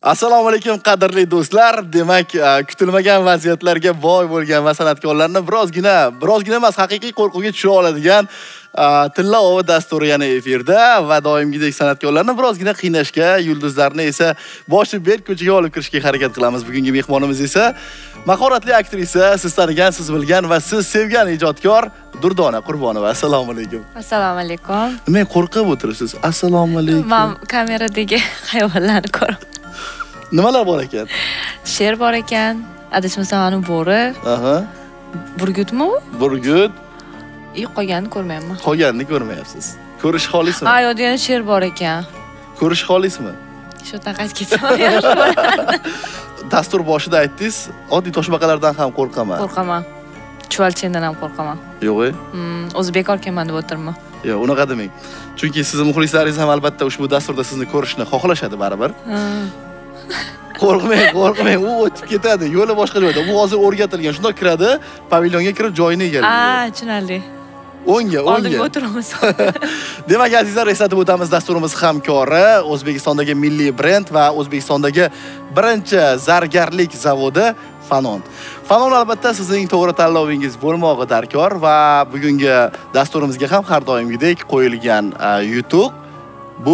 Assalomu alaykum qadrli do'stlar. Demak, kutilmagan vaziyatlarga boy bo'lgan va san'atkorlarni birozgina emas, haqiqiy qo'rquvga tushira oladigan Tilla Ova dasturi yana efirda va doimgidek san'atkorlarni birozgina qiynashga, yulduzlarni esa boshi berk ko'chaga olib kirishga harakat qilamiz. Bugungi mehmonimiz esa mahoratli aktrisa, siz tanigan, siz bilgan va siz sevgan ijodkor Durdona Qurbonova. Assalomu alaykum. Assalomu alaykum. Men qo'rqib o'tiribsiz. Assalomu alaykum. Men kameradagi hayvonlarni ko'raman. Nimalar bor ekan? Sher bor ekan, adashmasam bo'ri. Aha. Burgutmi u? Burgut. Qolganini ko'rmayapman. Qolganini ko'rmayapsiz. Ko'rish xolismi? Ha, yo'q, yana sher bor ekan. Ko'rish xolismi? Shu taqat ketsam yaxshi bo'ladi. Dastur boshida aytdingiz, oddiy toshbaqalardan ham qo'rqaman. Qo'rqaman. Chuvalchendan ham qo'rqaman. Yo'q-e? O'zi bekor kelman deb o'tirman. Yo'q, unaqa demang. Chunki sizning muxlislaringiz ham albatta ushbu dasturda sizni ko'rishni xohlashadi baribir. Qo'rqmang, u o'tib ketadi. Yo'li boshqa joyda. Bu hozir o'rgatilgan. Shunday kiradi, pavilyonga kirib joyini egallaydi. Tushunarli. O'ngga. Oldinga o'tiramiz. Demak, azizlar, eslatib o'tamiz, dasturimiz hamkori O'zbekistondagi milliy brend va O'zbekistondagi birinchi zargarlik zavodi Fanon. Fanon albatta sizning to'g'ri tanlovingiz bo'lmog'i darkor va bugungi dasturimizga ham har doimgidek qo'yilgan yutuq bu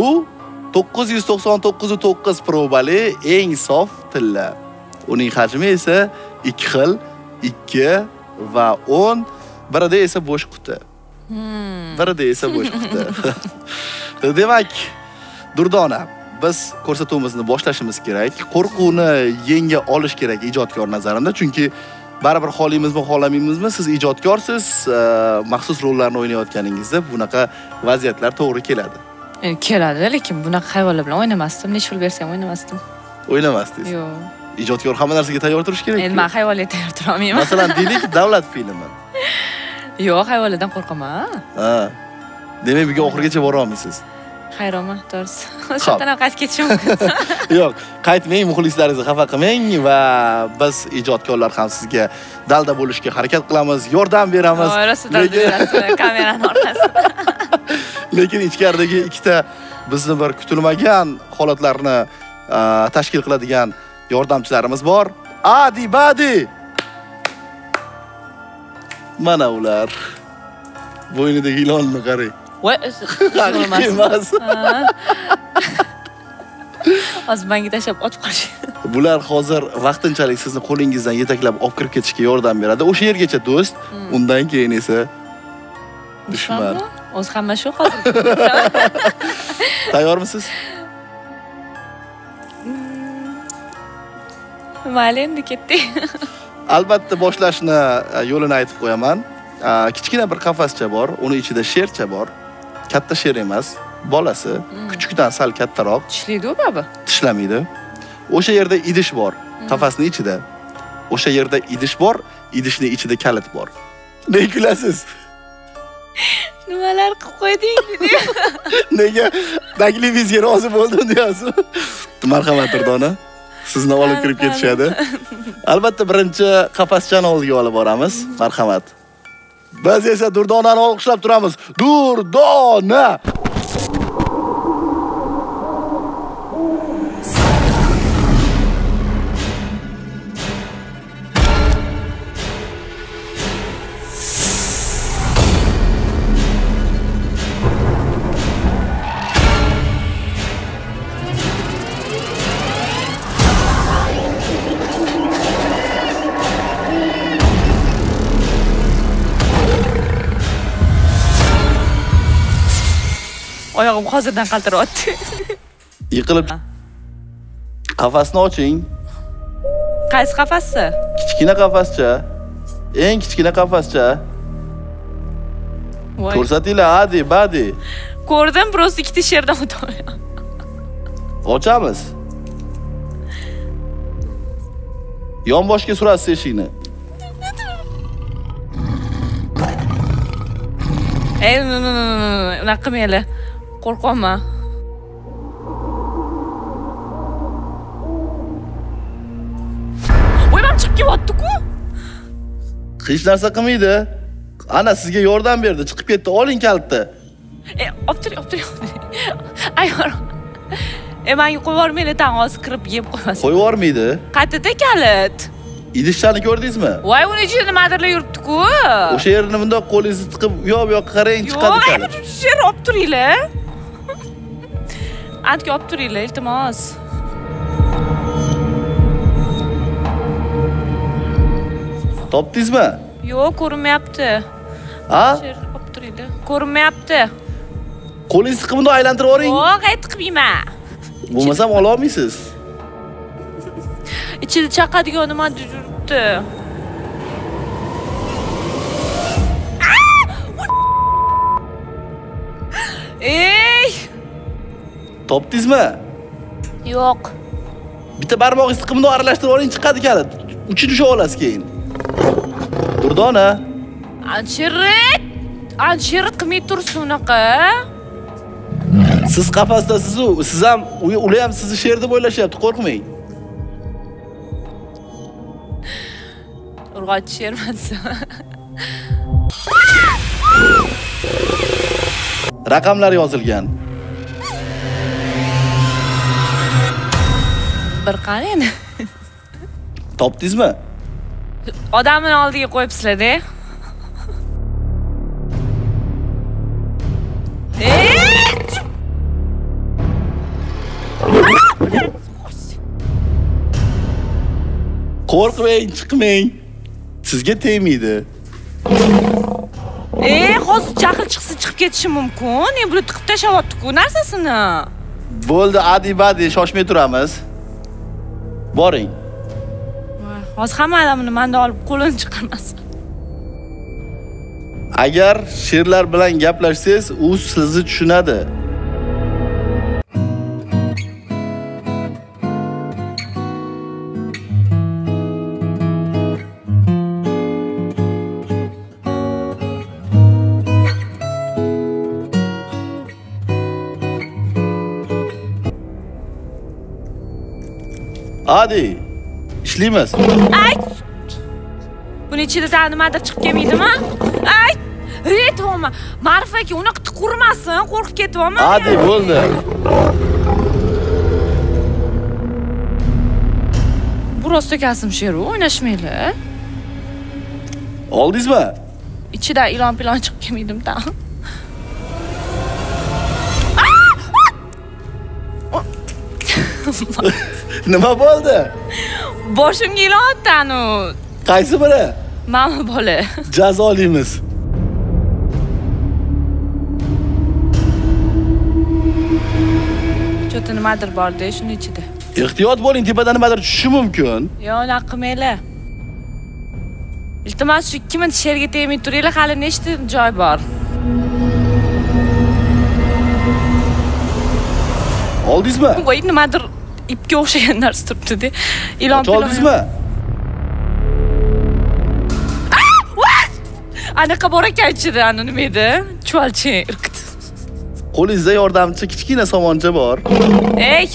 999 probali eng sof tilla. Uning hajmi esa 2 xil, 2 va 10, birida esa bo'sh quti. Birida esa bo'sh quti. Demak, Durdona, biz ko'rsatuvimizni boshlashimiz kerak. Qo'rquvni yenga olish kerak ijodkor nazarimda, chunki baribir xohlaymizmi, xohlamaymizmi, siz ijodkorsiz, maxsus rollarni o'ynayotganingizda bunaqa vaziyatlar to'g'ri keladi. Keladi, lekin bunaqa hayvonlar bilan o'ynamasdim. Necha pul bersam o'ynamasdim. O'ynamasdingiz? Yo'q. Ijodkor hamma narsaga tayyor turish kerak. Endi men hayvonlarga tayyor tura olmayman. Masalan, deylik, davlat filmi. Yo'q, hayvonlardan qo'rqaman. Ha. Demak, bugun oxirigacha bora olmaysiz. Hayronman, to'g'risi. O'shadan ham qaytib ketishim mumkin. Yo'q, qaytmang, muxlislaringizni xafa qilmang va biz ijodkorlar ham sizga dalda bo'lishga harakat qilamiz, yordam beramiz. Kamerani orqasida. Lekin ichkaridagi ikkita bizni bir kutilmagan holatlarni tashkil qiladigan yordamchilarimiz bor. Adi Badi. Mana ular. Bo'ynidagi ilonni qarang. Voy, emas. Osmonga tashlab otib qolish. Bular hozir vaqtinchalik sizni qo'lingizdan yetaklab olib kirib ketishga yordam beradi. O'sha yergacha do'st, undan keyin esa dushman. O'z hamma shu hozir. Tayyormisiz? Mayli, endi ketdik. Albatta boshlashni yo'lini aytib qo'yaman. Kichkina bir qafascha bor, uni ichida shercha bor. Katta sher emas, bolasi, kuchukdan sal kattaroq. Tishlaydi-ku baba. Tishlamaydi. O'sha yerda idish bor, qafasning ichida. O'sha yerda idish bor, idishning ichida kalit bor. Nega kulasiz? Nimalar qilib qo'yding dedi. Nega taklifingizga rozi bo'ldim deyapsiz? Marhamat Durdona, sizni olib kirib ketishadi. Albatta birinchi qafaschani oldiga olib boramiz. Marhamat. Biz esa Durdonani olqishlab turamiz. Durdona! Oyog'im hozirdan qaltiryapti. Yiqilib qafasni oching. Qaysi qafassi? Kichkina qafascha. Eng kichkina qafascha. Ko'rsatinglar, Adi, Badi. Ko'rdim, просто ikkita sherdan o'tib. Ochamiz. Yonboshga surasiz eshikni. Unaqa qilmaylar. Qo'rqaman. Voy, men chiqib kelyapti-ku. Hech narsa qilmaydi. Ana sizga yordam berdi, chiqib ketdi. Oling kalitni. Optir. Ayyor. Menga qo'yib yubormaydi, tan hozir kirib yeb qo'ymasin. Qo'yib yubormaydi. Qayerda kalit? Idishlarni ko'rdingizmi? Voy, uni ichida nimadirlar yuribdi-ku. O'sha yerini bundoq qo'lingizni tiqib, u yoqqa qarang, chiqadi kalit. Yo'q, shu yerni olib turinglar. Antga olib turinglar, iltimos. Topdingizmi? Yo'q, ko'rinmayapti. Ha? Olib turinglar. Ko'rinmayapti. Qo'lingizni tiqib bundoq aylantirib yuboring. Yo'q, aytqibman. Bo'lmasam ola olmaysiz. Ichida chaqadigan nima yuribdi? Ey! Topdingizmi? Yo'q. Bitta barmog'ingizni tiqib bundoq aralashtirib yuboring, chiqadi kalit. Uchini usha olasiz keyin. Durdona. Anchirit qilmay tursin unaqa. Siz qafasdasiz-ku, siz ham, ular ham sizni sher deb o'ylashyapti, qo'rqmang. Urg'och shermansa. Raqamlar yozilgan. Bir qarang. Topdingizmi? Odamni oldiga qo'yibsizlar-da. Qo'rqmang, chiqmang. Sizga tegmaydi. Hozir jahl chiqsa chiqib ketishi mumkin. Buni tiqib tashlayapti-ku narsasini. Bo'ldi, adi-badi, shoshmay turamiz. Boring. Hozir hamma odamni manda olib qo'lini chiqarmasin. Agar sherlar bilan gaplashsangiz, u sizni tushunadi. Hadi, ishlaymiz. Ay! Buni ichida nimadir chiqib kelmaydimi? Ay! Aytma, Ma'rifaga unaqa tiqurmasin, qo'rqib ketyapman. Hadi, bo'ldi. Bu rostakasim sheru, o'ynashmaylar. Oldingizmi? Ichida ilon-pilon chiqib kelmaydim ta. Nima bo'ldi? Boshimga ilon otdi-anu. Qaysi biri? Mana bola. Jazolaymiz. Cho'ta nimadir bor-da, shuni ichida. Ehtiyot bo'ling, tepadan nimadir tushishi mumkin. Yo'q, unaqa qilmanglar. Iltimos, shu 2 minut sherga tegmay turinglar, hali nechta joy bor. Oldingizmi? Voy, nimadir ipga o'xshagan narsa turibdi-da. Ilon-pilon. Oldingizmi? Anaqa bor ekan ichida, nima edi? Chuvalchi irqit. Qo'lingizda yordamchi kichkina somoncha bor. Ey!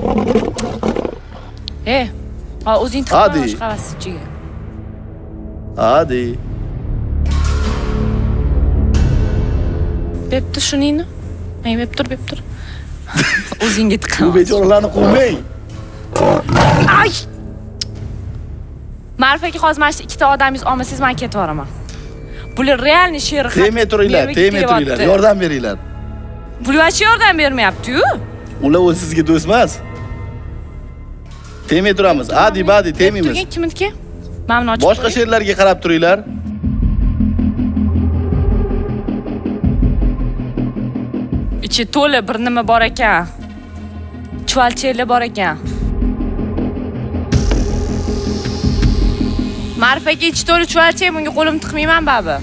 O'zing tiqib chiqarasiz ichiga. Hadi. Bepti shuningni. Bep tur. O'zingga tiqaman. Bu bechoralarni qo'ymang. Ay! Ma'rifaga hozir mana shu 2 ta odamingiz olmasangiz men ketib boraman. Bular realni sher. Temay turinglar, yordam beringlar. Bular yordam bermayapti-yu. Ular o'z sizga do'st emas. Temay turamiz. Adi-badi temaymiz. Turgan kimniki? Mamnun ochib. Boshqa sherlarga qarab turinglar. Ichi to'la bir nima bor ekan. Chuvalchilar bor ekan. Ma'rifaga ichi to'la chuvalchi, bunga qo'lim tiqmayman babi.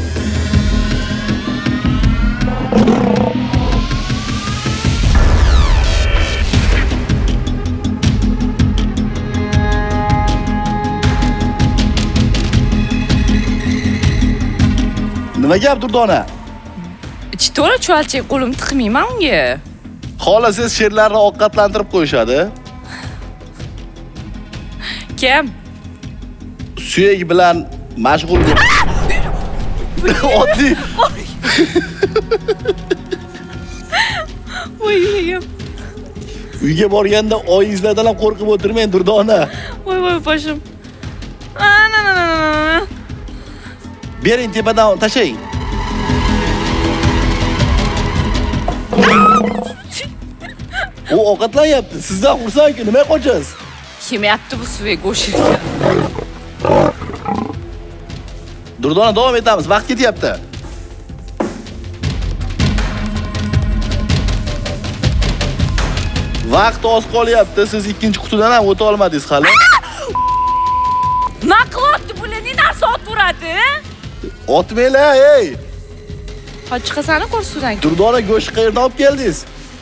Nima gap Durdona? Ichi to'la chuvalchi, qo'lim tiqmayman unga. Xolasangiz sherlarni ovqatlantirib qo'yishadi. Kim? Suyak bilan mashg'ul oddiy. Voy. Uyga borganda oyingizlardan ham qo'rqib o'tirmang, Durdona. Voy boshim. Ana. Bering tepadan tashlang. U ovqatlanyapti. Sizdan xursandku, nima qo'yasiz? Yemayapti bu suviga go'shirga. Durdona, davom etamiz. Vaqt ketyapti. Vaqt oz qolyapti. Siz ikkinchi qutidan ham o'ta olmadingiz hali. Nima qilyapti bular? Ne narsa otveradi? Otmanglar, ey. Qochqasani ko'rsudan. Durdona, go'sht qayerdan olib keldingiz?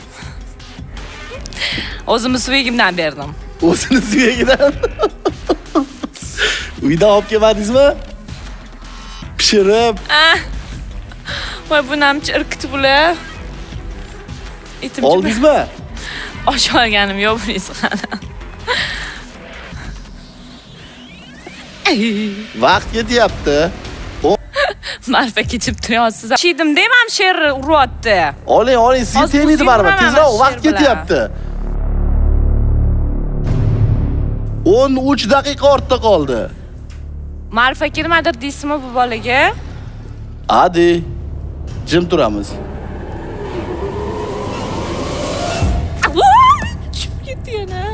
O'zimni suvigimdan berdim. O'zini suyagidan. Uydan olib kelmadingizmi? Pishirib. Voy bu namchi irkiti bular. Oldingizmi? Osh olganim yo'q bunisi hali. Vaqt ketyapti. Marfa kechib turyapsiz. Chiydim demam sherni uryapti. Oling, siz tegmaydi baribir. Tezroq, vaqt ketyapti. 13 daqiqa ortda qoldi. Marfa nimadir deysizmi bu bolaga? Hadi, jim turamiz. Tushib ketdi yana.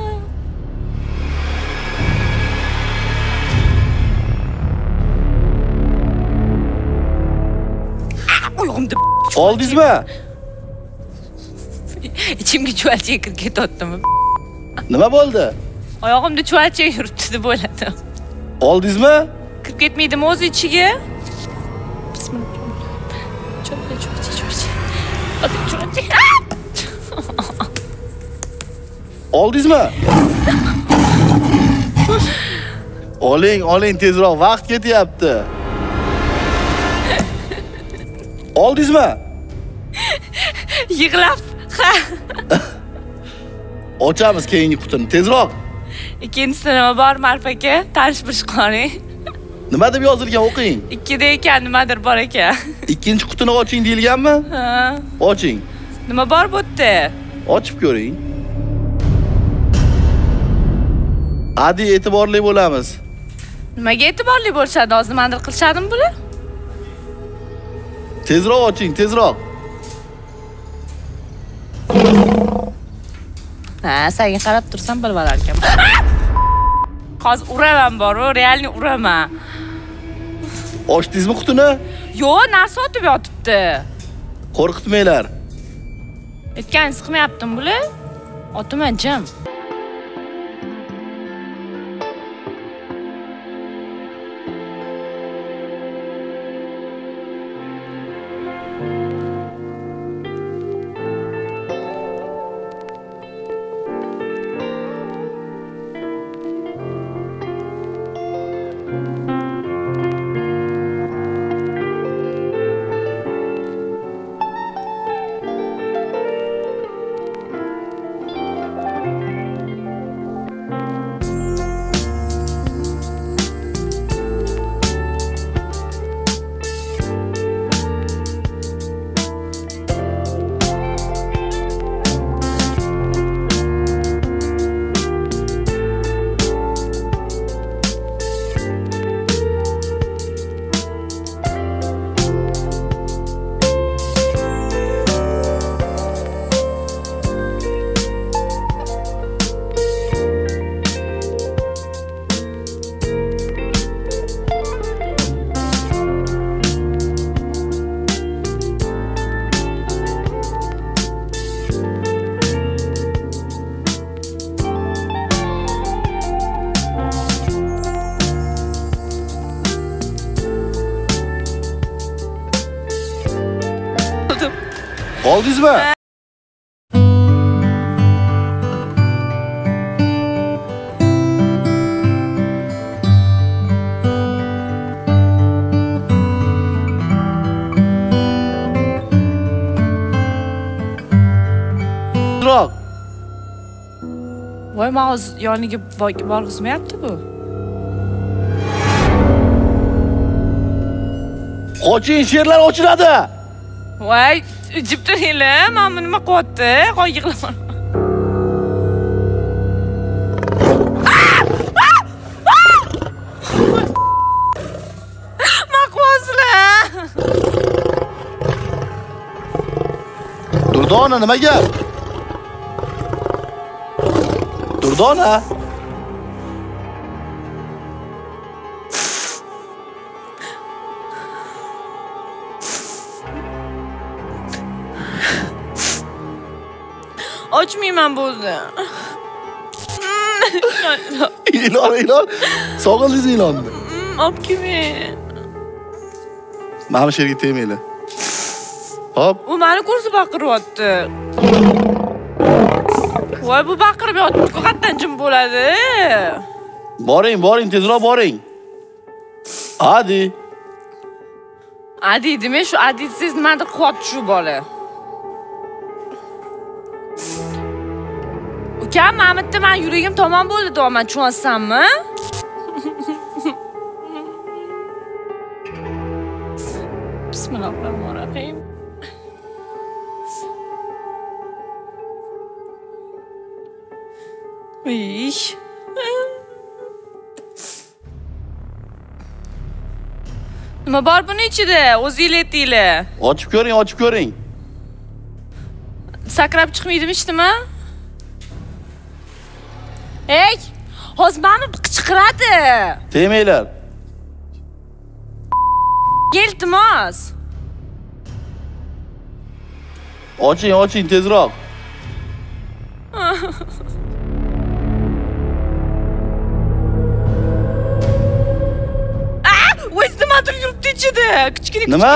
Oyog'imda Oldingizmi? ichimga chuvalchaga kirib ketayaptimi? Nima bo'ldi? Oyog'imda chuvalcha yuribdi deb o'yladim. Oldingizmi? Kirib ketmaydimi o'z ichiga? Chuvalcha. Oldingizmi? Oling, tezroq, vaqt ketyapti. Oldingizmi? Yig'lab. Ha. Ochamiz keyingi qutini, tezroq. Ikkinchisida nima bor Marfaga? Tanish-bilish qoling. Nima deb yozilgan, o'qing. 2da ekan nimadir bor ekan. Ikkinchi qutini oching deyilganmi? Ha. Oching. Nima bor bu yerda? Ochib ko'ring. Hadi, e'tiborli bo'lamiz. Nimaga e'tiborli bo'lishadi? Hozir nimadir qilishadimi bular? Tezroq oching, tezroq. Ha, senga qarab tursam bilib olar ekan. Hozir uraman bor-ku, realni uraman. Ochdingizmi qutini? Yo'q, narsa otib yotibdi. Qo'rqitmanglar. Aytganingiz qilmayaptimi bular? Otaman jim. Oldingizmi? Tezroq. Voy, ma'uz yoniga borg'izmayapti bu. Qoching, sherlar ochiladi. Voy, jib turinglar, mana nima qilyapti? Qo'y yig'lab. Durdona nima gap? Durdona. Ochmayman bo'ldi. İlan. Sog'ildingizmi ilonni? Olib kelmang. Mana bu yerga tegmayli. Hop. U meni ko'rsa baqiryapti. Voy, bu baqirib yotdi. Qatdan jim bo'ladi. Boring, tezroq boring. Hadi. Adi demay, shu adi siz nimadir qilyapti shu bola. Ukam, mana bitta men yuragim tamom bo'ldi, deyapman, tushunsanmi? Bismillahirrohmanirrohim. Ish. Nima bor buni ichida? O'zingiz aytinglar. Ochib ko'ring. Sakrab chiqmaydimi ishdimi? Ey! Hozir meni qichqiradi. Tegmanglar. Iltimos. Oching tezroq. O'z nimadir yuribdi ichida. Kichkina. Nima?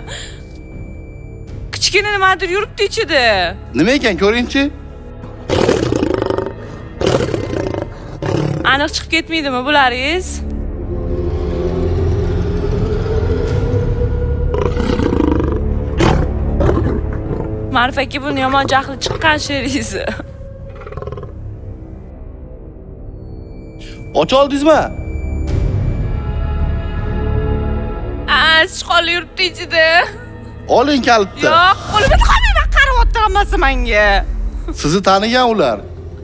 Kichkina nimadir yuribdi ichida. Nima ekan ko'ringchi? Aniq chiqib ketmaydimi bularingiz? Ma'rifaki buni yomon jahli chiqqan sheringizni. Och oldingizmi? Sichqonlar yuribdi ichida. Oling kalitni. Yo'q, qo'limda qolmayman, qarayapti hammasi menga. Sizni tanigan ular.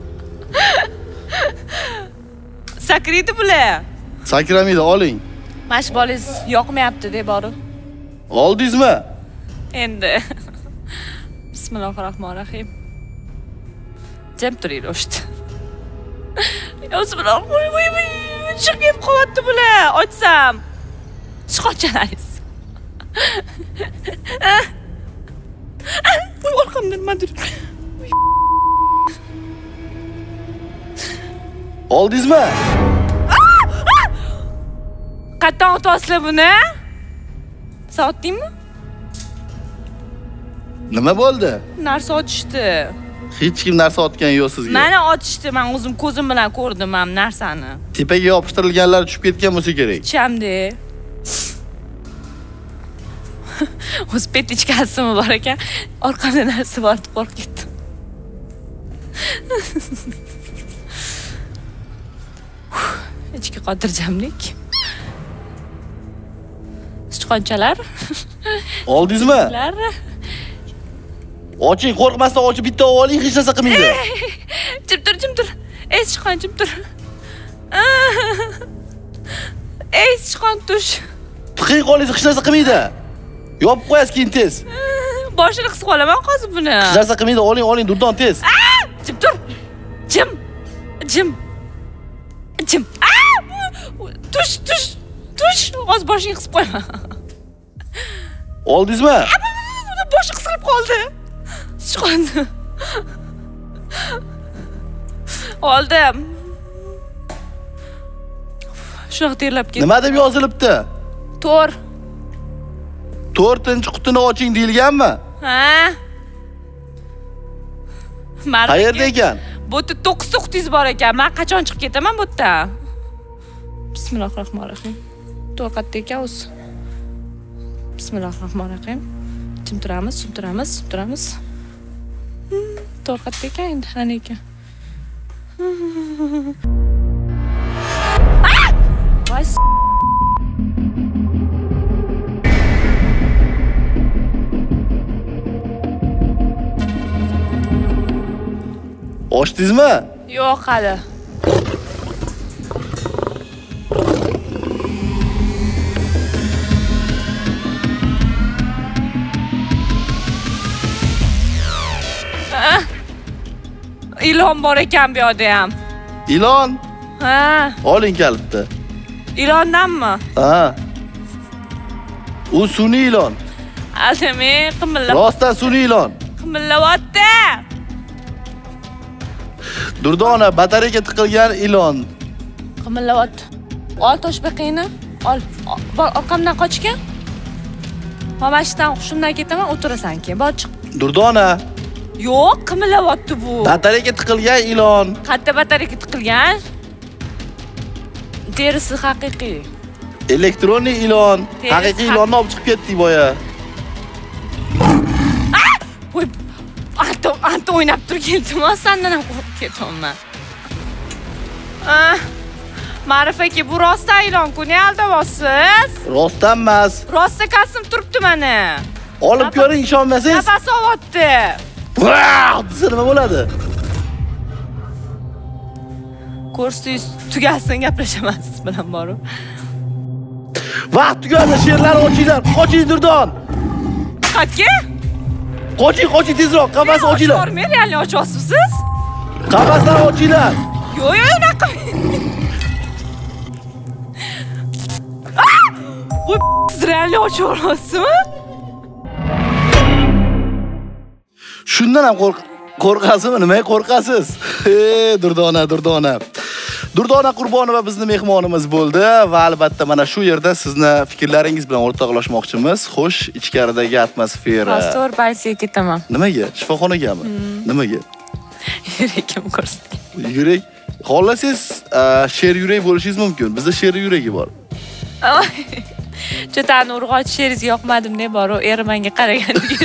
Sakraydi bular. Sakramaydi, oling. Mash bolangiz yoqmayapti deb borib. Oldingizmi? Endi. Bismillahirrohmanirrohim. Jim turing o'shdi. Bismillahirrohmanirrohim. Chiqib qolyapti bular. Ochsam. Chiqochalaringiz. Bu orqamdan nimadir. Oldingizmi? Qatdan o'tasizlar buni? Sotdingmi? Nima bo'ldi? Narsa otishdi. Hech kim narsa otgan yo'q sizga. Mana otishdi, men o'zim ko'zim bilan ko'rdim ham narsani. Tepaga yopishtirilganlar tushib ketgan bo'lsa kerak. Chamdi. O'z petichkasimi bor ekan, orqamda narsa bor deb qo'rqib ketdim. Ichki xotirjamlik. Sichqonchalar. Oldingizmi? Oching, qo'rqmasdan ochib bitta oling, hech narsa qilmaydi. Jim tur. Ey sichqon, jim tur. Ey sichqon tush. Tiqing qo'lingiz, hech narsa qilmaydi. Yopib qo'yasiz keyin tez. Boshini qisib qolaman hozir buni. Hech narsa qilmaydi, oling, durdon tez. Jim tur. Jim. Tush. Hozir boshini qisib qo'yaman. Oldingizmi? Boshi qisilib qoldi. Sichqonni. Oldim. Shunaqa terlab ketdi. Nima deb yozilibdi? 4-qutini oching deyilganmi? Ha? Qayerda ekan? Bu yerda 9 qutingiz bor ekan. Men qachon chiqib ketaman bu yerdan? Bismillahirrohmanirrohim. To'qatda ekan o'z. Bismillahirrohmanirrohim. Jim turamiz. To'qatda ekan endi qani ekan. Voy Ochdingizmi? Yo'q hali. ilon bor ekan bu yerda ham. Ilon? Ha, Oling kalitni. ilondanmi? Ha. U sun'iy ilon. Aldimi, qimillab. Rostdan sun'iy ilon. Qimillavyapti. Durdona batareyaga tiqilgan ilon. Qimillavyapti. Ol toshbaqingni. Ol. Orqamdan qochgan. Mamashdan hushimdan ketaman, o'tirasan keyin. Bor chiq. Durdona. Yo'q, qimillavyapti bu. Batareyaga tiqilgan ilon. Qayerda batareyaga tiqilgan? Terisi haqiqiy. Elektronniy ilon. Terisi Haqiqiy ilonni olib chiqib ketdik boya. Voy, anta o'ynab turgandimi? Sendan ham qo'rqib ketaman. Ma'rif aka, bu rostdan ilon-ku, ne aldayapsiz? Rostdan emas. Rostda kasım turibdi mana. Olib ko'ring, ishonmasangiz. Nafas olyapti. Desa nima bo'ladi? Kursingiz tugasin, gaplashaman siz bilan borib. Vaqt tugadi, sherlar ochinglar. Qoching Durdon. Qayerga? Qoching tezroq, qafasni ochinglar. Men realni ochyapsiz siz? Qafasdan ochinglar. Yo'q, unaqa. Voy, siz realni ochyapsizmi? Shundan ham qo'rqasizmi? Nimaga qo'rqasiz? Durdona. Durdona Qurbonova bizning mehmonimiz bo'ldi va albatta mana shu yerda sizni fikrlaringiz bilan o'rtoqlashmoqchimiz. Xo'sh, ichkaridagi atmosfera. Pastor Baysiga ketaman. Nimaga? Shifoxonagami? Nimaga? Yuragim ko'rsatdi. Yurak. Xohlasangiz sher yurak bo'lishingiz mumkin. Bizda sher yuragi bor. Cho'tani urg'och sheringiz yoqmadimne bor, u eri menga qaraganiga.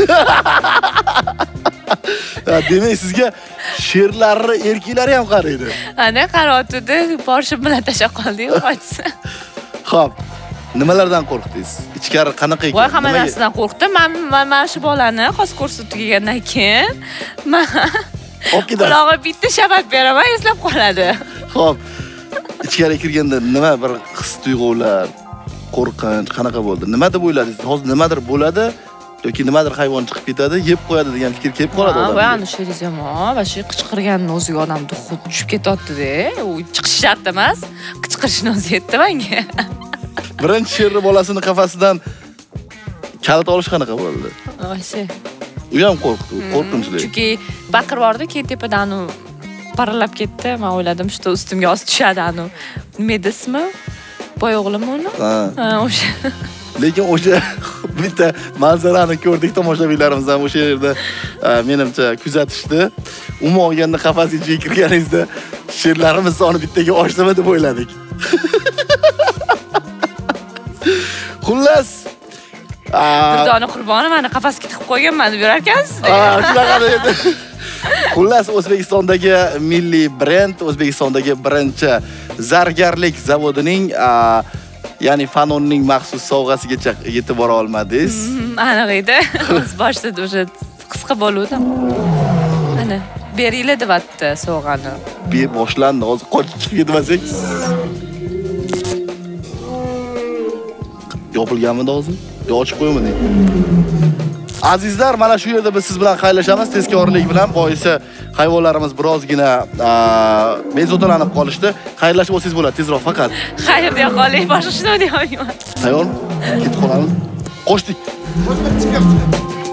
Demak, sizga sherlarni erkiklari ham qaraydi. Ana qarayotdi, boshim bilan tashlab qoldi-yu, qochsa. Xo'p. Nimalardan qo'rqdingiz? Ichkari qanaqa ekan? Voy, hamma narsadan qo'rqdim. Men shu bolani xos kursi tugagandan keyin qulog'i bitta shabat beraman, eslab qoladi. Xo'p. Ichkari kirganda nima bir his-tuyg'ular, qo'rqinch qanaqa bo'ldi? Nima deb o'yladingiz? Hozir nimadir bo'ladi yoki nimadir hayvon chiqib ketadi, yeb qo'yadi degan fikr kelib qoladi odamga. Voy, ana sheringiz yomon. Va shu qichqirganning o'ziga odam duxu tushib ketyapti-da. U chiqish shart emas, qichqirishni o'zi yetdi menga. Birinchi sherni bolasini qafasidan kalit olish qanaqa bo'ldi? Voy, u ham qo'rqinchli. Chunki baqirvordi, keyin tepadan u parallab ketdi. Men o'yladim, shu ustimga oz tushadi anu. Nima desmi? Boy o'g'limi uni? Ha, o'sha. Lekin o'sha bitta manzarani ko'rdik, tomoshabinlarimiz ham o'sha yerda menimcha kuzatishdi. Umuman olganda qafas ichiga kirganingizda sherlarimiz soni bittaga oshdimi deb o'yladik. Xullas, Durdona Qurbonova meni qafasga tiqib qo'yganman deb yurar ekansiz. Shunaqa edi. Xullas, O'zbekistondagi milliy brend, O'zbekistondagi birinchi zargarlik zavodining ya'ni Fanonning maxsus sovg'asigacha yetib bora olmadingiz. Aniq edi. Biz boshida o'sha qisqa bo'luvdim. Ana, beringlar deyapti sovg'ani. Boshlandi, hozir qochib chiqib ketmasak. Yopilganmidi hozir? Yo, ochib qo'ymading. Azizlar, mana shu yerda biz siz bilan xayrlashamiz tezkorlik bilan. Boisi hayvonlarimiz birozgina bezovtalanib qolishdi. Xayrlashib olsangiz bo'ladi tezroq faqat. Xayr deya qoling, boshqa shuni deyolmayman. Hayvon, ketib qolamiz. Qochdik.